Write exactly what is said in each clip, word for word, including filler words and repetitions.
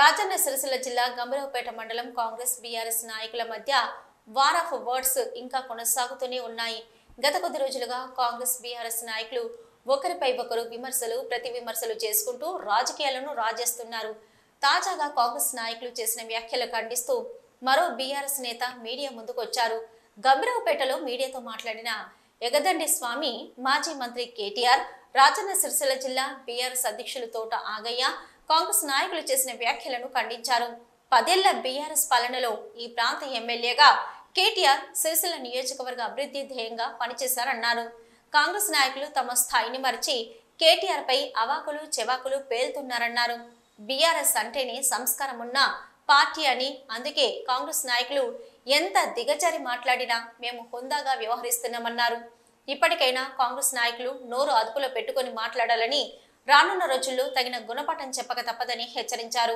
రాజన్న సిరిసిల్ల జిల్లా గంభీరావుపేట మండలం కాంగ్రెస్ బీఆర్ఎస్ నాయకుల మధ్య వార్ ఆఫ్ వర్డ్స్ ఇంకా కొనసాగుతూనే ఉన్నాయి. గత కొద్ది రోజులుగా కాంగ్రెస్ బీఆర్ఎస్ నాయకులు ఒకరిపై ఒకరు విమర్శలు ప్రతి విమర్శలు చేసుకుంటూ రాజకీయాలను రాజేస్తున్నారు. తాజాగా కాంగ్రెస్ నాయకులు చేసిన వ్యాఖ్యలు ఖండిస్తూ మరో బీఆర్ఎస్ నేత మీడియా ముందుకొచ్చారు. గంభీరావుపేటలో మీడియాతో మాట్లాడిన ఎగదండి స్వామి, మాజీ మంత్రి కేటీఆర్, రాజన్న సిరిసిల్ల జిల్లా బీఆర్ఎస్ అధ్యక్షులు తోట ఆగయ్య కాంగ్రెస్ నాయకులు చేసిన వ్యాఖ్యలను ఖండించారు. పదేళ్ల బీఆర్ఎస్ పాలనలో ఈ ప్రాంత ఎమ్మెల్యేగా కేటీఆర్ సిరిసిల్ల నియోజకవర్గ అభివృద్ధి ధ్యేయంగా పనిచేశారన్నారు. కాంగ్రెస్ నాయకులు తమ స్థాయిని మరిచి కేటీఆర్ పై అవాకులు చెవాకులు పేలుతున్నారన్నారు. బీఆర్ఎస్ అంటేనే సంస్కారం ఉన్న పార్టీ అని, అందుకే కాంగ్రెస్ నాయకులు ఎంత దిగజారి మాట్లాడినా మేము హుందాగా వ్యవహరిస్తున్నామన్నారు. ఇప్పటికైనా కాంగ్రెస్ నాయకులు నోరు అదుపులో పెట్టుకుని మాట్లాడాలని, రానున్న రోజుల్లో తగిన గుణపాఠం చెప్పక తప్పదని హెచ్చరించారు.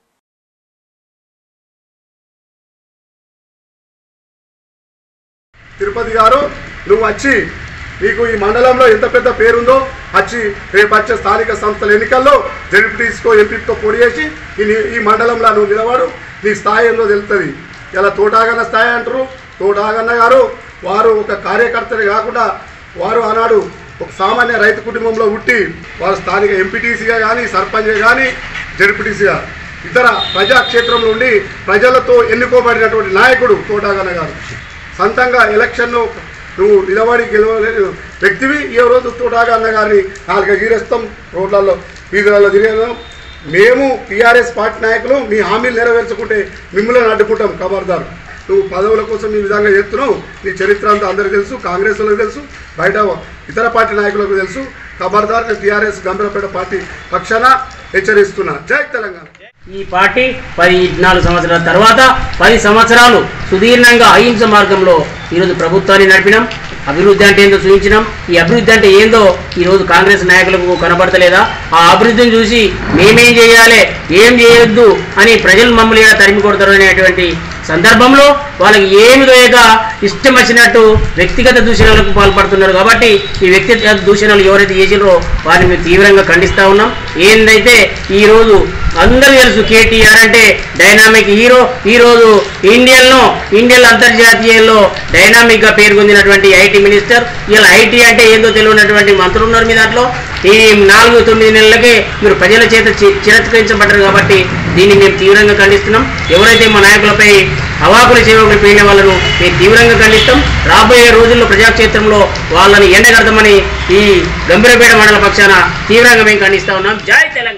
తిరుపతి గారు, నువ్వు వచ్చి నీకు ఈ మండలంలో ఎంత పెద్ద పేరుందో వచ్చి రేపు వచ్చే స్థానిక సంస్థల ఎన్నికల్లో జెడ్పీటీస్కో ఎంపీతో పొడి చేసి ఈ మండలంలో నువ్వు నిలబడు, నీ స్థాయి ఏందో తెలుస్తుంది. ఇలా తోటాగన్న స్థాయి అంటారు. తోటాగన్న గారు వారు ఒక కార్యకర్తలు కాకుండా వారు ఆనాడు ఒక సామాన్య రైతు కుటుంబంలో పుట్టి వారు స్థానిక ఎంపీటీసీగా కానీ సర్పంచ్గా కానీ జెడ్పీటీసీగా ఇతర ప్రజాక్షేత్రంలో ఉండి ప్రజలతో ఎన్నుకోబడినటువంటి నాయకుడు తోటాగన్న గారు. సొంతంగా ఎలక్షన్లో నువ్వు నిలబడి గెలవలేని వ్యక్తివి. ఏ రోజు తోటాగన్న గారిని నాలుగు గీరేస్తాం, రోడ్లలో వీధులలో తిరిగాం. మేము టీఆర్ఎస్ పార్టీ నాయకులు మీ హామీలు నెరవేర్చుకుంటే మిమ్మల్ని అడ్డుకుంటాం. ఖబర్దారు, నువ్వు పదవుల కోసం ఈ విధంగా చేస్తున్నావు. నీ చరిత్ర అంతా అందరికీ తెలుసు, కాంగ్రెస్ వాళ్ళకి తెలుసు, బయట ఇతర పార్టీ నాయకులకు తెలుసు. ఖబర్దార్, నేను టీఆర్ఎస్ గంభీరావుపేట పార్టీ పక్షాన హెచ్చరిస్తున్నా. జై తెలంగాణ. ఈ పార్టీ పది నాలుగు సంవత్సరాల తర్వాత పది సంవత్సరాలు సుదీర్ఘంగా అహింస మార్గంలో ఈరోజు ప్రభుత్వాన్ని నడిపినాం. అభివృద్ధి అంటే ఏందో చూపించినాం. ఈ అభివృద్ధి అంటే ఏందో ఈరోజు కాంగ్రెస్ నాయకులకు కనబడతలేదా? ఆ అభివృద్ధిని చూసి మేమేం చేయాలి, ఏం చేయొద్దు అని ప్రజలు మమ్మల్ని ఎలా తరిమి కొడతారు అనేటువంటి సందర్భంలో వాళ్ళకి ఏమి లేక ఇష్టం వచ్చినట్టు వ్యక్తిగత దూషణలకు పాల్పడుతున్నారు. కాబట్టి ఈ వ్యక్తిగత దూషణలు ఎవరైతే చేసినారో వారిని మేము తీవ్రంగా ఖండిస్తూ ఉన్నాం. ఏందైతే ఈరోజు అందరూ తెలుసు, కేటీఆర్ అంటే డైనామిక్ హీరో. ఈరోజు ఇండియన్లో ఇండియన్ అంతర్జాతీయంలో డైనామిక్గా పేరు పొందినటువంటి ఐటీ మినిస్టర్. ఇలా ఐటీ అంటే ఏందో తెలియనటువంటి మంత్రులు ఉన్నారు మీ దాంట్లో. ఈ నాలుగు తొమ్మిది నెలలకే మీరు ప్రజల చేత చిరస్కరించబడ్డారు. కాబట్టి దీన్ని మేము తీవ్రంగా ఖండిస్తున్నాం. ఎవరైతే మా నాయకులపై అవాకులు చెవాకులు పోయిన వాళ్ళను మేము తీవ్రంగా ఖండిస్తాం. రాబోయే రోజుల్లో ప్రజాక్షేత్రంలో వాళ్ళని ఎండగడతామని ఈ గంభీరావుపేట మండల పక్షాన తీవ్రంగా మేము ఖండిస్తా ఉన్నాం. జై తెలంగాణ.